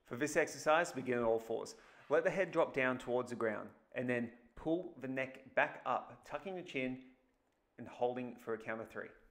For this exercise, begin on all fours. Let the head drop down towards the ground and then pull the neck back up, tucking the chin and holding for a count of 3.